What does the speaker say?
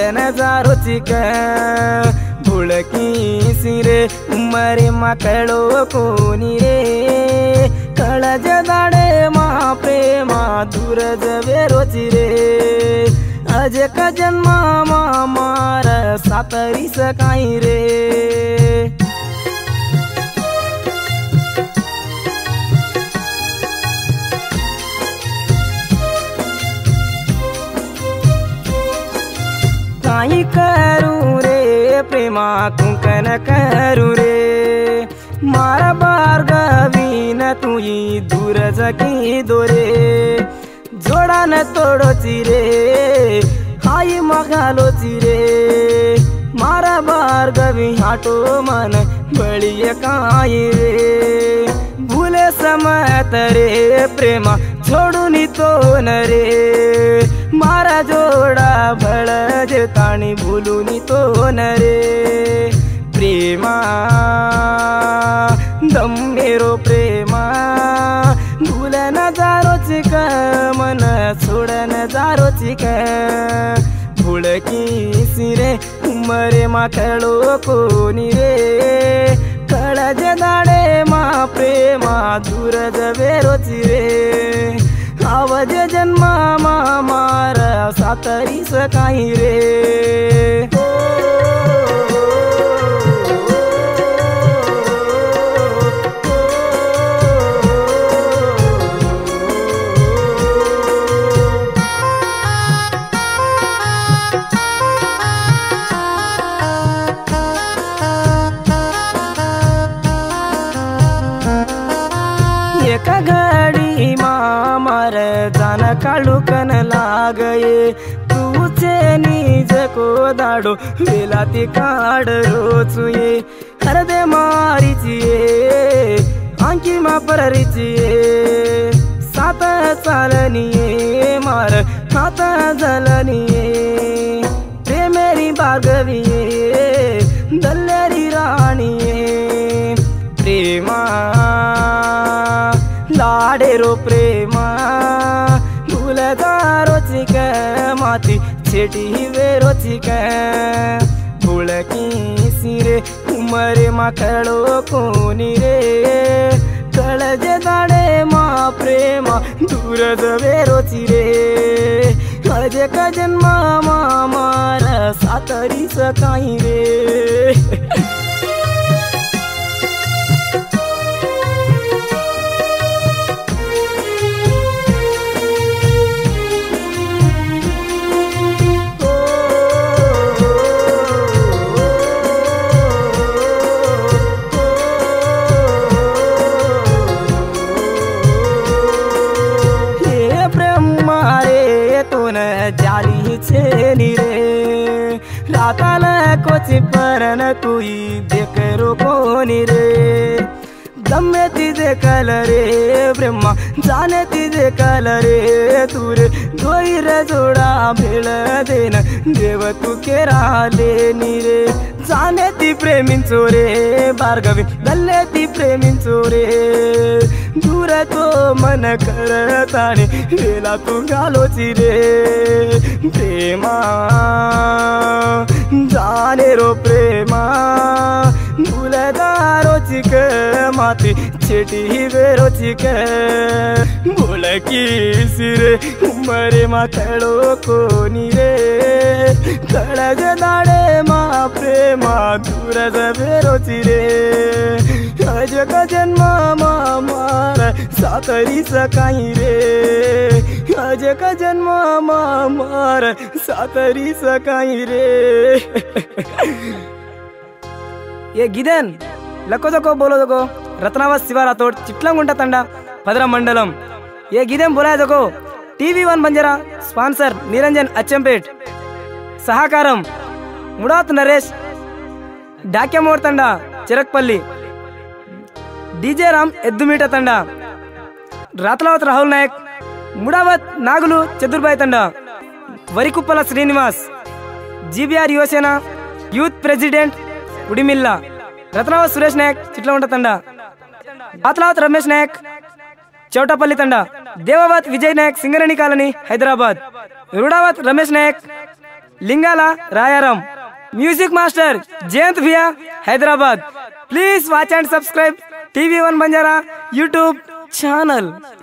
नजारो चिक भुळकी सिरे उमरे मकळो कोनी रे कळज दाडे मा प्रेम दूर जवे रोची रे अजे का जन्मा मार सातरी सकाई रे काई करू रे प्रेमा कुंकन करू रे मारा बारगवी न तुई दूर जकी दोरे जोड़ा न तोड़ोची रे हाई मगालोची रे मारा बारगवी हाटो मन बड़िए काई रे भूले समत रे प्रेमा छोड़ूनी तो न रे मारा जोड़ा भड़ज ताणी भूलूनी तो न रे प्रेमा दम मेरो प्रेमा भूल न जारो चिक मन छोड़ न जारो चिक भुळकी सिरे उमरे माकळो कोनी रे कळज दाडे मा प्रेमा दूर जवे रोची रे आवज जन्मा मार सातरी सकाई रे एक घड़ी मार जान काळुकन लागये तूचे निज को दाडो वेलाती काड रोचुये हरदे मारीचिये आंकी मा पररिचिये सात चालनिये मार हात जलनिये प्रेमेरी बागविये दल्लेरी राणिये प्रेमा लाडे रो प्रेमा भूलदारो चिक माती छेटी वेरो चिक भुळकी सिरे उमरे माकळो कोनी रे कळज दाडे मा प्रेमा दूर जवे रोची रे अजे का जन्मा मार सातरी सकाई रे जाली छेनी रे राताल कोची परन तुई देख रो कोनी रे दमे तिजे कल रे ब्रह्मा जाने तिजे कल रे तूर दोईर जोड़ा भेळ देन देव तू केरा लेनी रे जाने ती प्रेमिंचो रे भार्गवी दल्ले ती प्रेमिंचो रे दूर तो मन करताने वेला तू घालोची रे प्रेमा जाने रो प्रेमा भूलदारो चिक माती छेटी वेरो चिक भुळकी सिरे उमरे माकळो कोनी रे कळज दाडे मा प्रेमा दूर जवे रोची रे अज का जन्मा मार सातरी सकाई रे अज का जन्मा मार सातरी सकाई रे ये गिदेन लको जको बोलो जको रत्नावत शिवा राठोड चिटलंगुंटा तंडा भद्रा मंडलम ये गिदेन बोला जको TV1 बंजारा स्पॉन्सर निरंजन अच्चंपेट सहकारम Mudavath Naresh Dakyamod Tanda Chirakpalli DJ Ram Eddumeet Tanda Rathlavath Rahul Nayak Mudavath Nagulu Chaturbai Tanda Varikuppal Srinivas GBR Yuvasena youth president Udimilla Ratnavath Suresh Nayak Chitlavant Tanda Rathlavath Ramesh Nayak Choutapalli Tanda Devavath Vijay Nayak Singareni colony Hyderabad Rudavath Ramesh Nayak Lingala Rayaram. Music master Jayanth భియా Hyderabad. Please watch and subscribe TV 1 Banjara YouTube channel.